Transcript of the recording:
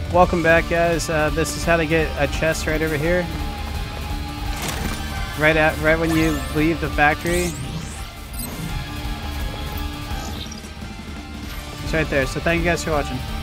Welcome back, guys. This is how to get a chest right over here. Right when you leave the factory. It's right there. So thank you guys for watching.